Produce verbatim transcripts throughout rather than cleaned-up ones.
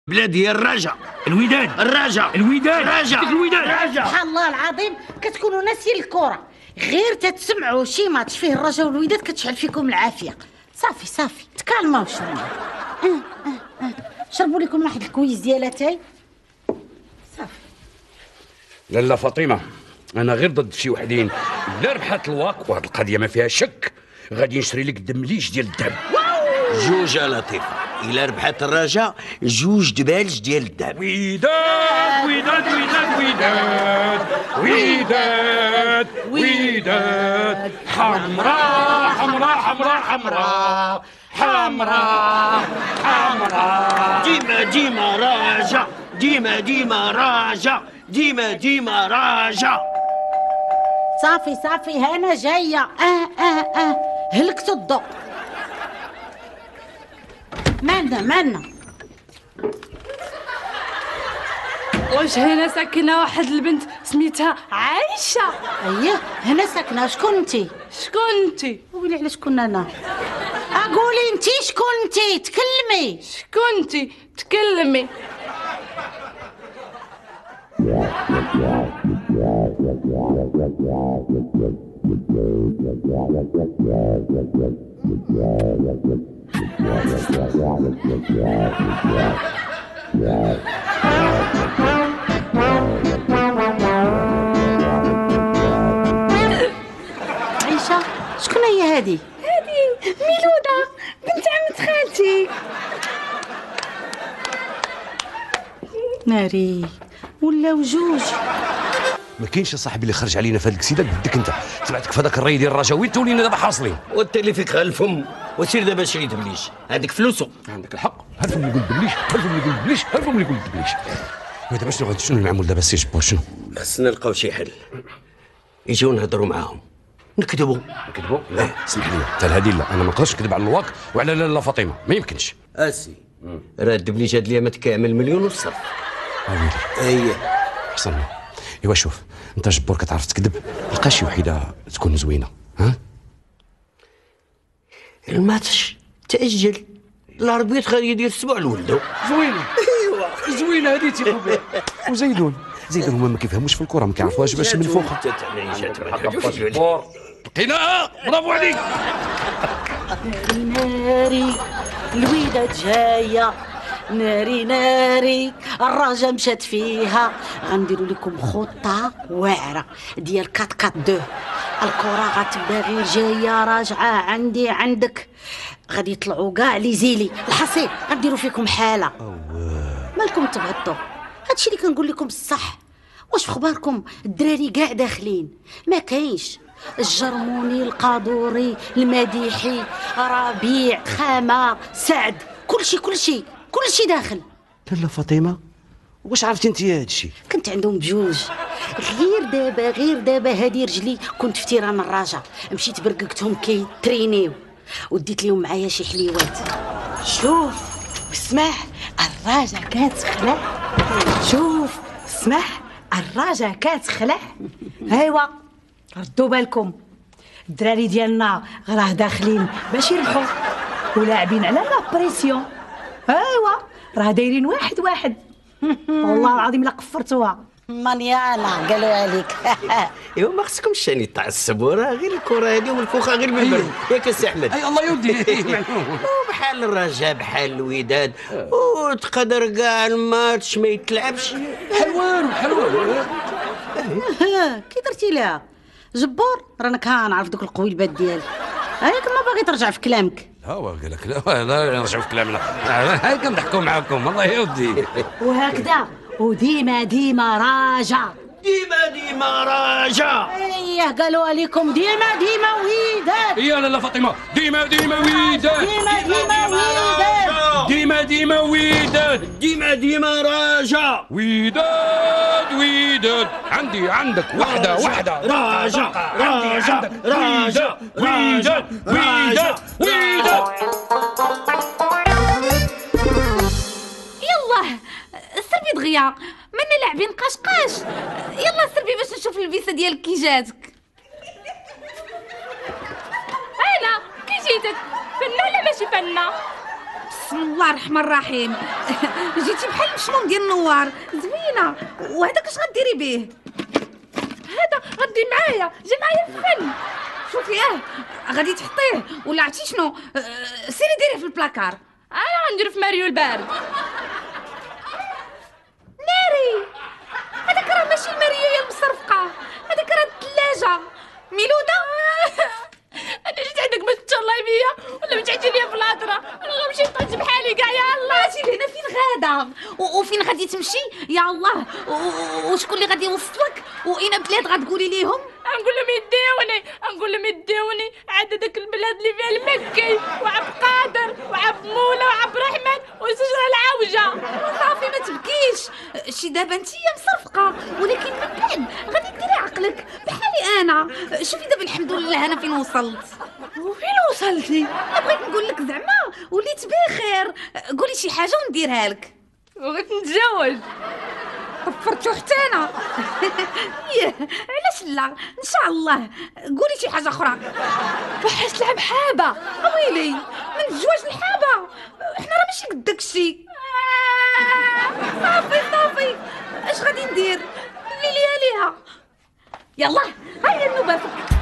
بلادي هي الرجا الوداد الرجا الوداد الرجا الوداد الرجا. سبحان الله العظيم كتكونوا ناسيين الكره، غير تتسمعوا شي ماتش فيه الرجا والوداد كتشعل فيكم العافيه. صافي صافي تكالماو شويه. اه اه اه شربوا لكم واحد الكويز ديال اتاي. صافي. لالا فاطمه، انا غير ضد شي وحدين. الا ربحت الواق وهاد القضيه ما فيها شك غادي نشري لك دمليج ديال الذهب. جوج لطيفه، الا ربحت الرجا جوج دبالج ديال الذهب. وداد وداد وداد وداد وداد وداد حمراء حمراء حمراء حمراء حمراء حمراء. ديما ديما راجع، ديما ديما راجع، ديما ديما راجع. صافي صافي هنا جايه. اه اه اه هلكتوا الضوء. مالنا مالنا واش هنا ساكنه واحد البنت سميتها عايشه؟ اييه هنا ساكنه. شكون انتي؟ شكون انتي؟ ويلي على شكون انا؟ اقولي انتي شكون انتي؟ تكلمي. شكون انتي؟ تكلمي. عيشة شكون هي هذه؟ هذه ميلودة بنت عمة خالتي. ناري ولاو جوج. ما كاينش صاحبي اللي خرج علينا في هذيك السيده بدك انت تبعتك في هذاك الري ديال الرجا. وين تولينا دابا حاصلين؟ وانت اللي فيك غير الفم، وسير دابا شري دبليج، هذيك فلوسه. عندك الحق. هرفم اللي يقول دبليش، هرفم اللي يقول دبليش، هرفم اللي يقول دبليش. ودابا شنو شنو المعمول دابا السي جبور؟ شنو؟ خصنا نلقاو شي حل، يجيو نهضروا معاهم نكذبوا. نكذبوا؟ لا اسمح لي حتى هذه لا، انا ما نقدرش نكذب على الواق وعلى لاله فاطمه، ما يمكنش. اسي راه الدبليج هاد اليامات كامل مليون والصرف. اييه احسن. ايوا شوف انت جبور كتعرف تكذب، لقى شي وحده تكون زوينه. ها الماتش تاجل، الاربيط غادي يدير السبوع لولدو. زوينه. ايوا زوينه هذه تيقول بها. وزيدون زيدون هما ما كيفهموش في الكره، ما كيعرفوهاش باش من فوقها. جبور لقيناها، برافو عليك. ناري الوداد جايه، ناري ناري الرجا مشات فيها. غنديروا لكم خطه واعره ديال أربعة أربعة اثنين. الكره غتبدا غير جايه راجعه عندي عندك، غادي يطلعوا كاع لي زيلي الحصيل، غنديروا فيكم حاله. مالكم تبهطوا؟ هادشي اللي كنقول لكم الصح. واش في اخباركم الدراري كاع داخلين؟ ما كاينش الجرموني القادوري المديحي ربيع خامه سعد، كلشي كلشي كلشي داخل. لاله فاطمه واش عرفتي انت هذا الشيء؟ كنت عندهم بجوج، غير دابا غير دابا هادي رجلي كنت في تيران الرجا، مشيت برققتهم كيترينيو وديت لهم معايا شي حليوات. شوف اسمح الراجا كتخلع، شوف اسمح الراجا كتخلع. ايوا ردوا بالكم الدراري ديالنا راه داخلين باش يربحوا ولاعبين على لا بريسيون. ايوا راه دايرين واحد واحد. والله العظيم لا قفرتوها مانيانا قالوا عليك. ايوا ما خصكمش ثاني تعصبوا، راه غير الكره هذه والفوخه غير من برد ياك السي احمد. اي الله يودي. بحال الرجاء بحال الوداد، وتقدر كاع الماتش ما يتلعبش. حلوان حلوان. كي درتي لها جبار؟ رانا كنعرف دوك القويلبات ديالك، هاك ما باغي ترجع في كلامك. ها هو قال لك لا لا نرجعوا في كلامنا، هاي كنضحكوا معاكم الله يودي. وهكذا وديما ديما راجع، ديما ديما راجع. ايه قالوا عليكم ديما ديما وداد. يا لاله فاطمه ديما ديما وداد، ديما ديما وداد، ديما ديما وداد، ديما ديما راجع. وداد وداد. عندي عندك وحده وحده. راجع راجع راجع وداد وداد وداد. يلا سربي دغيا منا لاعبين قشقاش. يلا سربي باش نشوف الفيسا ديالك كي جاتك. انا كي جيتك فنه ولا ماشي فنه؟ بسم الله الرحمن الرحيم. جيتي بحال المشموم ديال النوار، زوينه. وهذاك اش غديري به؟ هذا غدي معايا، جا معايا الفن. شوفي اه غادي تحطيه ولا عرفتي شنو؟ أه سيري ديريه في البلاكار. انا غندير في ماريو البارد. ناري هذاك راه ماشي الماريو يا المصرفقه، هذاك راه الثلاجه ميلوده. انا جيت عندك باش تهلاي بيا ولا بتعجبي بيا في الهضره؟ انا غنمشي نطنج بحالي كاع. يا الله سيدي هنا فين غادا وفين غادي تمشي؟ يا الله وشكون اللي غادي يوصلك واين بلاد غتقولي ليهم؟ نقول لهم يديوني، نقول لهم يديوني عاد داك البلاد اللي فيها المكي وعب قادر وعب مولا وعب رحمن وسجن العوجه. صافي ما تبكيش. شي دابا انت يا مصرفقه، ولكن من بعد غادي ديري عقلك بحالي انا. شوفي دابا الحمد لله انا فين وصلت. وفين وصلتي؟ بغيت نقول لك زعما وليت بخير. قولي شي حاجه ونديرها لك. بغيت نتزوج. طفرتو حتى انا. ياه علاش لا؟ ان شاء الله. قولي شي حاجه اخرى. بحثت لعب حابه. ويلي من الزواج الحابه؟ احنا راه ماشي قد داكشي. صافي صافي اش غادي ندير؟ اللي ليها ليها. يلا هيا النوبه.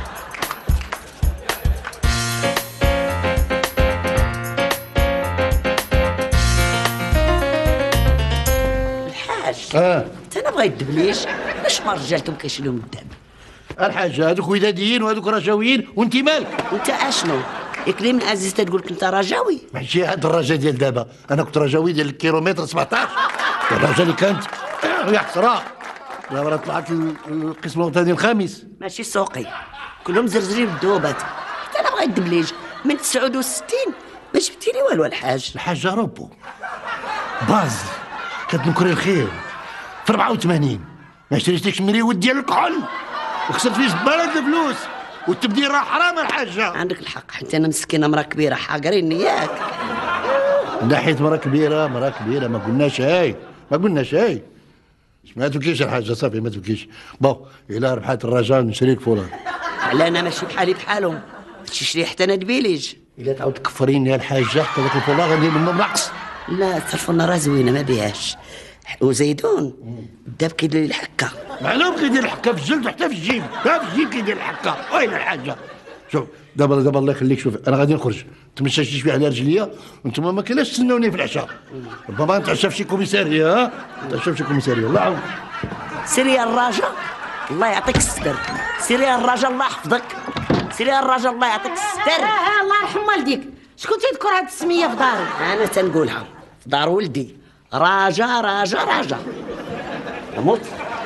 اه انت انا بغيت دبليش باش ما رجالتهم كيشيلوهم الدم. الحاج هذوك وداديين وهذوك رجاويين وانت مالك؟ وانت اشنو؟ اكريم عزيز تقول لك انت رجاوي؟ ماشي هاد الرجا ديال دابا، انا كنت رجاوي ديال الكيلومتر سبعطاش. الرجا اللي كانت يا حسره دابا راه طلعت القسم الوطني الخامس. ماشي سوقي كلهم زرزرين بالذوبات. حتى انا بغيت دبليج من تسعة وستين ما جبتي لي والو. الحاج الحاج روبو باز كتنكري الخير في أربعة وثمانين ما شريتيش مريود ديال الكحول وخسرت فيه زباله الفلوس والتبديل راه حرام الحاجه. عندك الحق حتى انا مسكينه مرا كبيره حاقريني ياك. من ناحيه مرا كبيره مرا كبيره ما قلناش هاي ما قلناش هاي. ما تبكيش الحاجه صافي ما تبكيش. بون الا ربحات الرجاء نشريك فلان. على انا ماشي بحالي بحالهم تشري حتى انا دبيليج. الا تعاود تكفريني يا الحاجه حتى داك الفلان غندير منهم نقص. لا التلفونه راه زوينه ما بيهاش. وزيدون بدا كيدير الحكه. معلوم كيدير الحكه في الجلد وحتى في الجيب. حتى في الجيب كيدير الحكه. وين الحاجه؟ شوف دابا دابا الله يخليك شوف انا غادي نخرج تمشى شي شويه على رجليا وانتم ما كاينلاش تستناوني في العشاء. ربما نتعشى في شي كوميساريه. ها نتعشى في شي كوميساريه. الله يعاون. سيري يا الراجل الله يعطيك الستر. سيري يا الراجل الله يحفظك. سيري يا الراجل الله يعطيك الستر. اه الله يرحم والديك. شكون تيذكر هاد السميه في داري؟ انا تنقولها في دار ولدي. راجا راجا راجا موت.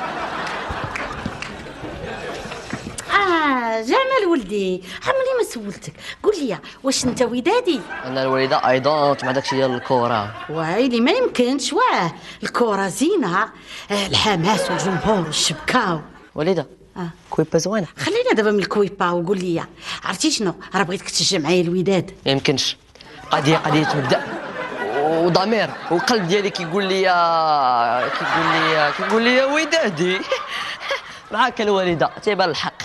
اه جمال ولدي عمري ما سولتك. قول لي واش انت ودادي؟ انا الوالده ايضا مع داكشي ديال الكره. وايلي ما يمكنش. واه الكره زينه. آه الحماس والجمهور والشبكه. والده آه. كويبا زوينه. خلينا دابا من الكويبا وقول لي عرفتي شنو؟ راه بغيتك تشجع معايا الوداد. ما يمكنش. قضيه قضيه مبدا وضمير والقلب ديالي كيقول لي كيقول لي كيقول لي يا ودادي. معاك الوالده تيبان الحق.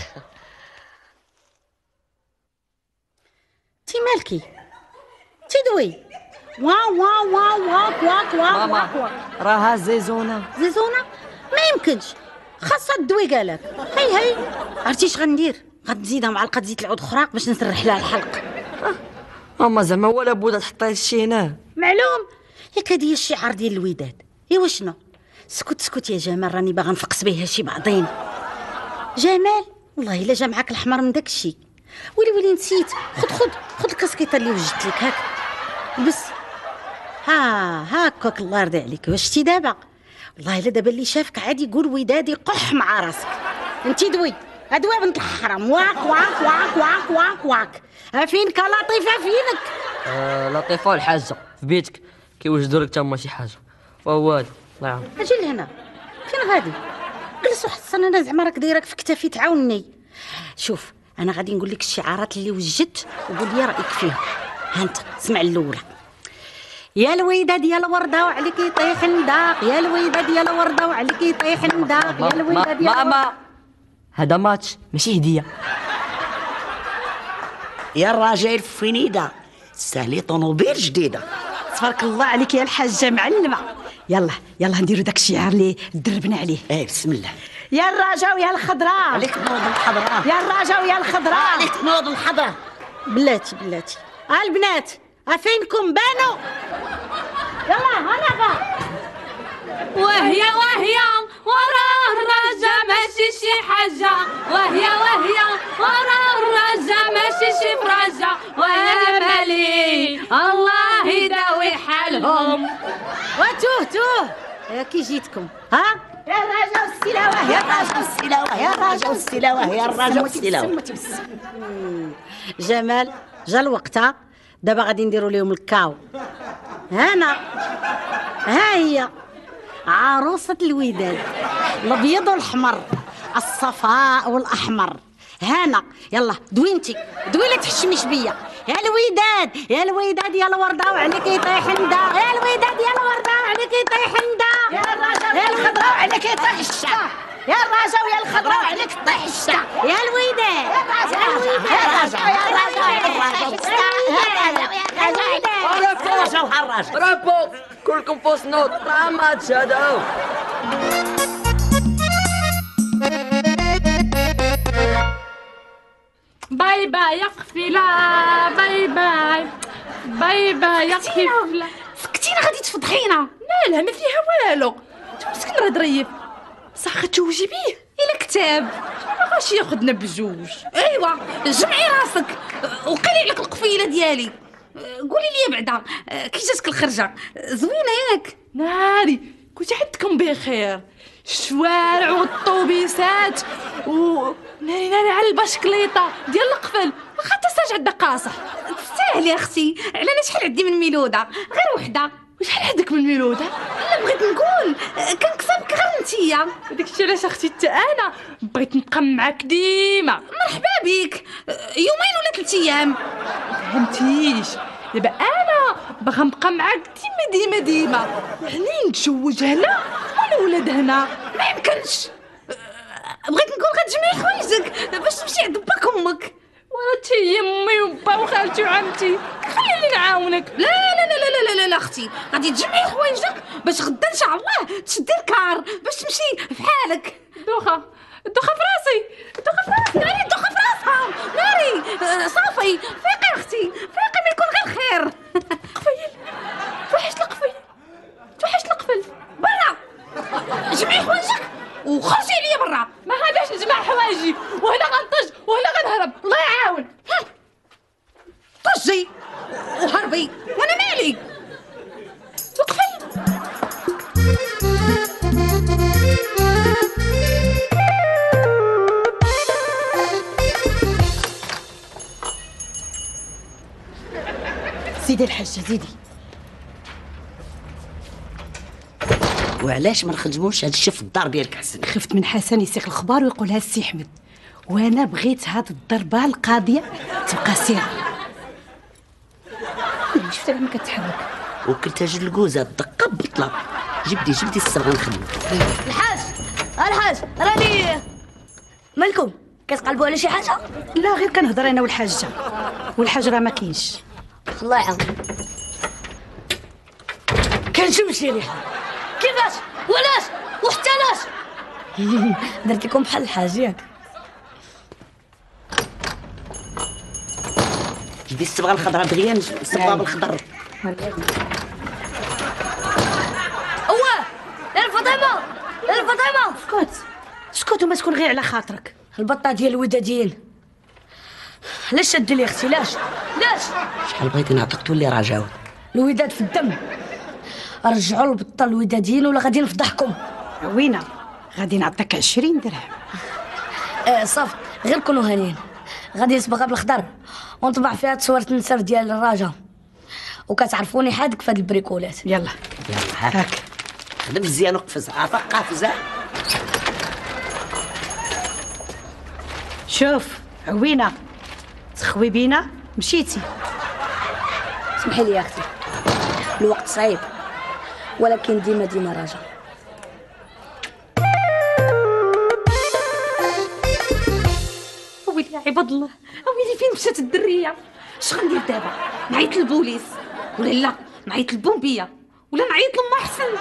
تي مالكي تدوي وا وا وا واك واك واك ماما واك. راها زيزونه. زيزونه ما يمكنش خاصها تدوي قالك. هي هي عرفتي اش غندير؟ غنزيدها معلقه زيت العود اخرى باش نسرح لها الحلق. ماما زعما ولا بودا تحطي شي هنا معلوم. ياك هادي هي الشعار ديال الوداد. ايوا شنو؟ سكت سكت يا جمال راني باغا نفقس بها شي بعضين. جمال والله الا جا معاك الحمار من داكشي. ويلي ويلي نسيت. خد خد خد الكاسكيطه اللي وجدت لك هاك لبس. ها هاكاك الله يرضي عليك. واش شتي دابا؟ والله الا دابا اللي شافك عاد يقول ودادي قح مع راسك. انتي دوي ادوي بنت الحرام. واك واك واك واك واك واك. فينك لطيفه فينك. آه لطيفه الحاجه في بيتك كيوجدوا لك تما شي حاجه وهو هذا. الله يعاون. اجي لهنا. فين غادي؟ جلس وحصل انا زعما راك دايرك في كتافي تعاوني. شوف انا غادي نقول لك الشعارات اللي وجدت وقول لي رايك فيها. ها انت اسمع الاولى. يا الويداد يا الورده وعليك يطيح نداق. يا الويداد يا الورده وعليك يطيح نداق. يا الويداد يا ماما هذا ماتش ماشي هديه. يا الراجل فينيدا سالي طوموبيل جديده تبارك الله عليك يا الحاجه معلمه. يلا يلا نديرو داك الشعار اللي دربنا عليه. ايه بسم الله. يا الراجا ويا الخضراء عليك نوض الحضره. يا الراجا ويا الخضراء عليك نوض الحضره. بلاتي بلاتي. ها البنات افينكم بانوا. يلا هنا وهي وهي وراه الرجا ماشي شي حاجة، وهي وهي وراه الرجا ماشي شي فرجة، ويا مالي الله يداوي حالهم. وتوه توه يا كي جيتكم. ها يا الراجا والسلاوه يا الراجا والسلاوه يا الراجا والسلاوه يا الراجا والسلاوه. جمال جا الوقت. ها دابا غادي نديروا لهم الكاو. هنا ها هي عروسة الوداد، الابيض والحمر، الصفاء والاحمر. هنا يلا دوينتي دوي لا تحشميش بيا. يا الوداد يا الوداد يا الورده وعليك يطيح ندا، يا الوداد يا الورده وعليك يطيح ندا، يا الرجا يا الخضراء وعليك يطيح الشتا، يا الرجا ويا الخضراء وعليك تطيح الشتا، يا الوداد يا الوداد يا الرجا يا الرجا يا الرجا يا الرجا الرجا الرجا. برافو كلكم فوس نوت. راه ما تشهدوا. باي باي يا قفيلة، باي باي باي باي يا قفيلة. سكتينا غادي تفضحينا. لا لا ما فيها والو، مسكين راه ظريف. صح غتجوجي بيه إلا كتاب غاش ياخدنا بجوج. ايوا جمعي راسك وقلي عليك القفيله ديالي. قولي لي بعدا كي جاتك الخرجه زوينه ياك؟ ناري كنت عندكم بخير. الشوارع والطوبيسات و ناري ناري على البشكليطه ديال القفل واخا تساج عندك قاصح. تستاهلي اختي. على انا شحال عندي من ميلوده غير وحده. وشحال عندك من ميلوده؟ لا بغيت نقول كنكسبك غير نتيا. داك الشيء علاش اختي حتى انا بغيت نبقى معاك ديما. مرحبا بك. يومين ولا ثلاث ايام فهمتيش؟ دابا انا باغا نبقى معاك ديما ديما ديما. يعني نتزوج هنا ولا ولاد هنا ما يمكنش. بغيت نقول غتجمعي حوايجك باش تمشي عند باك امك. ولاتي يمي وبا وخالتي وعمتي خليني نعاونك. لا لا لا لا لا لا, لا اختي غادي تجمعي حوايجك باش غدا ان شاء الله تشدي الكار باش تمشي في حالك. دوخه دوخه في راسي دوخه في راسي. ناري دوخه في راسها ناري. آه صافي فيقي اختي فيقي ما يكون غير خير. قفيل توحش القفيل توحش القفل برا. جمعي حوايجك وخرجي عليا برا. ما غاداش نجمع حوايجي وهنا غنطج وهنا غنهرب. الله يعاون. طجي وهربي وانا مالي. وقفي. زيدي الحاجه زيدي. وعلاش ما نخدموش هذا الشيء في الدار ديالك حسن؟ خفت من حسن يسيق الخبار ويقولها السي احمد، وانا بغيت هاد الضربه القاضيه تبقى سيره. شفتها لما كتحرك وكلت اجي الكوزه الدقه بطله. جبدي جبدي الصبغه نخدمو. الحاج الحاج راني مالكم كتقلبوا على شي حاجه؟ لا غير كنهضر انا والحاجه، والحاج راه ما كاينش. الله يعاون. كنشم شي ريحه. كيفاش ولاش وحتى لاش؟ درت لكم بحال الحاج ياك. جبدي الصبغه الخضراء دغيا الصبغه بالخضر. اوه لا الفاطمه لا الفاطمه. اسكت اسكت وما تكون غير على خاطرك. البطه ديال الوداديين علاش شد لي اختي؟ لاش لاش شحال بغيتي نعطيك تولي رجاوي. الوداد في الدم. رجعوا البطه الوداديين ولا غادي نفضحكم. وينه غادي نعطيك عشرين درهم. آه صافي غير كونوا هانيين. غادي نصبغها بالخضر ونطبع فيها تصويره النسر ديال الراجا وكتعرفوني حادك في هاد البريكولات. يلا يلا هاك هاك خدم مزيان وقفز. عافاك قافزه. شوف عوينه تخوي بينا مشيتي. اسمحي لي يا اختي الوقت صعيب ولكن ديما ديما راجع. ويلي يا عباد الله ويلي فين مشات الدريه؟ اش غندير دابا؟ نعيط للبوليس ولا لا نعيط للبومبيه ولا نعيط لما حسن.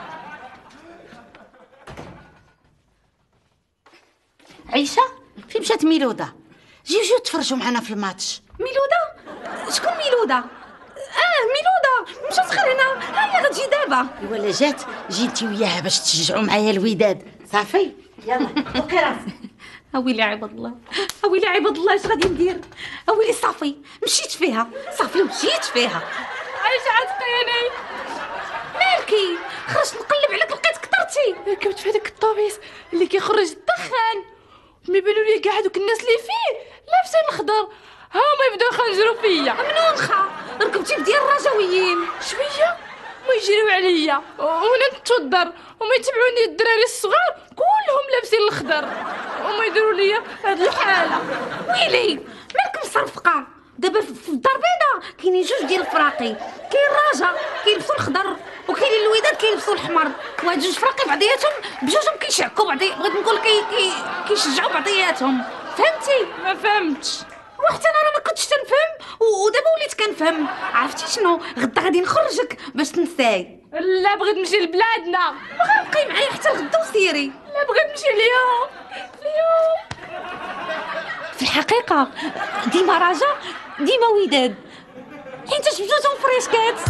عيشه فين مشات ميلوده؟ جيو جيو تفرجوا معنا في الماتش. ميلوده؟ شكون ميلوده؟ اه ميلوده مشات غير هنا، ها هي غتجي دابا. ولا جات جيتي وياها باش تشجعوا معايا الوداد. صافي يلا وقي راسك. اويلي عباد الله، اويلي عباد الله، اش غادي ندير؟ اويلي صافي مشيت فيها، صافي مشيت فيها. عايش عتقيني مالكي؟ خرجت نقلب عليك لقيت كثرتي، ركبت في هذاك الطوبيس اللي كيخرج الدخان، ملي بانوا لي كاع هذوك الناس اللي فيه لابسين الخضر هما يبداو يخنجروا فيا. منون خا ركبتي بديال الرجويين شويه ما يجريو عليا وانا نتوضر وما يتبعوني الدراري الصغار كلهم لابسين الخضر وما يديروا ليا هاد الحاله. ويلي مالك مصرفقه؟ دابا في الدار البيضاء كاينين جوج ديال الفراقي، كاين الراجا كيلبسوا الخضر وكاين الوداد كيلبسوا الحمر، وهاد جوج فراقي بعضياتهم بجوجهم كيشعكوا بعضي، بغيت نقول كي كي كيشجعوا بعضياتهم. فهمتي؟ ما فهمتش. وحتى انا راه ما كنتش تنفهم ودابا وليت كنفهم. عرفتي شنو؟ غدا غادي نخرجك باش تنساي. لا بغيت نمشي لبلادنا، غنبقي معايا حتى لغدا وسيري. لا بغيت نمشي اليوم اليوم. في الحقيقه ديما راجا ديما وداد، حيت بجوجهم فريشكات.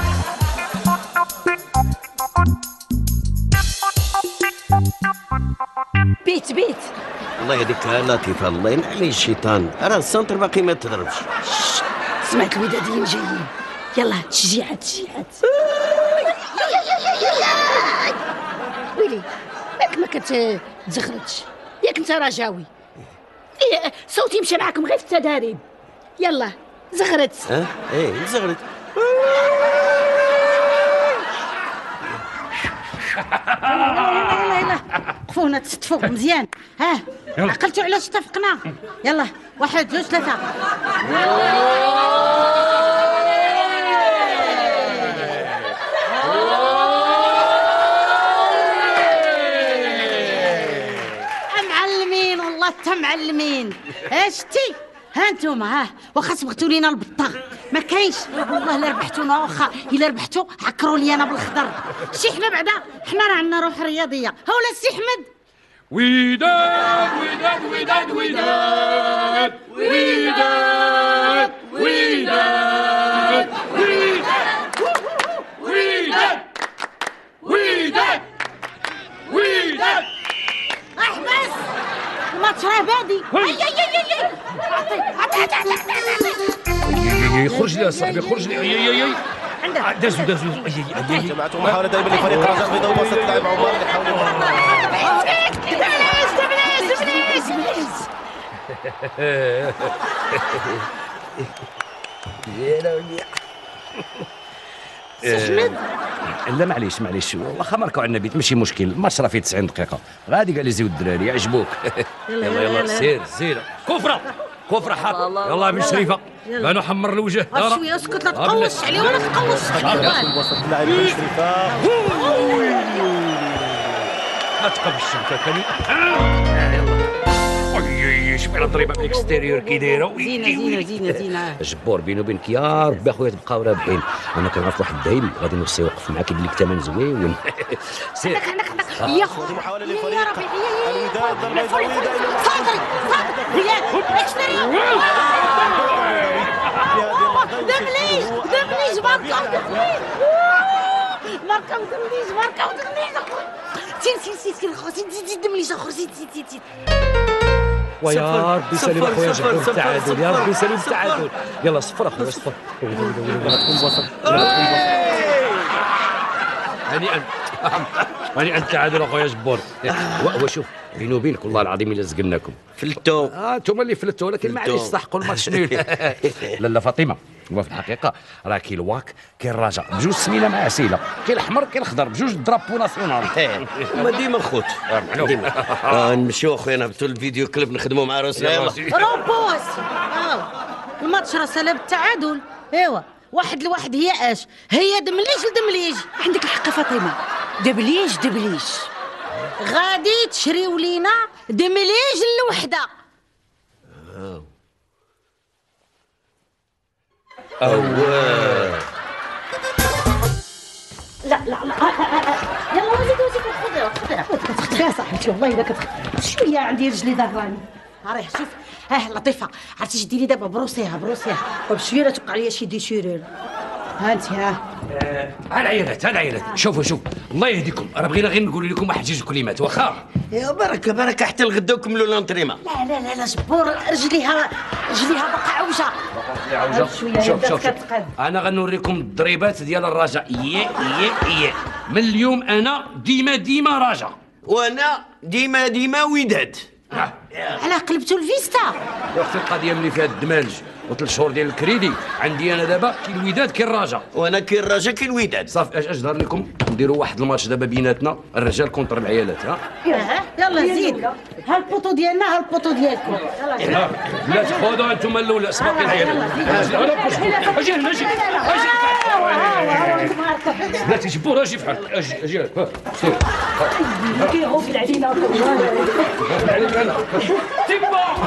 بيت بيت الله يهديك لطيفه، الله ينعم عليه الشيطان، راه السنتر باقي ما تضربش. سمعت الوداديين جايين. يلا تشجيعات تشجيعات. ويلي مالك ما كتزغرتش؟ ياك انت رجاوي؟ إيه صوتي مشى معاكم غير في التداريب. يلا زغرت. ها ايه زغرت. يلا يلا قفونا تستفوا مزيان. ها عقلتوا علاش اتفقنا؟ يلا واحد جوج ثلاثة. معلمين والله تا معلمين. ها شتي ها انتوما ها واخا صبغتوا لينا البطه ما كاينش والله الا ربحتونا، واخا الا ربحتوا عكروا لي انا بالخضر. شي حنا بعدا حنا راه عندنا روح رياضيه. ها ولا السي احمد. وداد وداد وداد وداد وداد وداد وداد وداد وداد. احبس الماتش راه بادي. اي اي اي اي خرج لي يا صاحبي خرج لي. اي اي اي دازو دازو. جماعة محاولة ضرب لفريق رجاء البيضاء وسط لاعب عمر اللي حاول احمد. لا معليش معليش واخا ماركو عندنا بيت ماشي مشكل، الماتش راه فيه تسعين دقيقة غادي قال لي زيد الدراري يعجبوك. يلا يلا سير سير. كفرة كفرة حق. يلا بن شريفة بانو حمر الوجه. شويه اسكت لا تقوش عليه ولا تقوش. وسط اللاعب بن شريفة. ما تقبش الشبكة يلا. شوف على ضريبه بالاكستيريور كي دايره. زينه زينه زينه زينه. جبور بيني وبينك يا ربي اخويا تبقاو رابحين. انا كنعرف واحد الدايم غادي نوصي يوقف معاك يدير لك ثمن زوين. سير عندك عندك عندك يا خويا محاولة يا لفريق ربي الوداد ضربة جويدة. صادري ريال اكستيريور. دبليج دبليج ماركا دبليج ماركا دبليج ماركا دبليج. سير سير سير سير زيد زيد دبليج اخر زيد زيد زيد زيد. ويا ربي سالي اخويا جبور التعادل. يا ربي سالي التعادل. يلا صفر اخويا صفر. هنيئا هنيئا التعادل اخويا جبور. هو شوف بيني وبينك والله العظيم الا زقناكم فلتو. اه انتم اللي فلتوا ولكن معليش تحقوا الماتش نول. لا لا فاطمه هو في الحقيقه راه كاين الواك كاين الرجاء بجوج سميله مع عسيله، كاين الاحمر كاين الخضر بجوج درابو ناسيونال. هما ديما خوت ديما. آه نمشيو اخويا نهبطوا الفيديو كليب نخدموا مع روسنا. يلا روبوس. الماتش راه سالب التعادل. ايوا واحد لواحد هي اش هي دمليج لدمليج. عندك الحق فاطمه دبليج دبليج. غادي تشريو لينا دمليج الوحده. أوه. لا لا لا يلا زيدوا زيدوا خذيها خذيها كتخطفيها صاحبتي والله الا كتخطف شويه عندي رجلي ضراني راه شوف اه لطيفه عرفتي اش ديري دابا بروسيها بروسيها وبشويه لا توقع ليا شي ديشيرير ها انت ها ها العيالات ها العيالات شوفوا شوف الله يهديكم راه بغينا غير نقول لكم واحد جوج كلمات واخا يا بركه بركه حتى الغدا وكملوا لونطريما. لا لا لا لا جبور رجليها رجليها باقا عوجه عوجه شويه شوف شوف شوف كتقاد انا غنوريكم الضريبات ديال الرجاء يا يا يا من اليوم انا ديما ديما رجاء وانا ديما ديما وداد. علاه قلبتوا الفيستا يا اختي القضيه ملي فيها الدمالج وثلاث شهور ديال الكريدي عندي انا دابا كي الوداد كي الرجاء وانا كي الرجاء كي الوداد. صافي اش اش ظهر لكم نديروا واحد الماتش دابا بيناتنا الرجال كونتر العيالات ها يلا زيد ها البوطو ديالنا ها البوطو ديالكم يلا لا تخوضوا انتم الاولى سباقي العيالات اجي هنا اجي اجي لا تجبور اجي بحال اجي اجي سير كيغوفل علينا عليك انا تيبا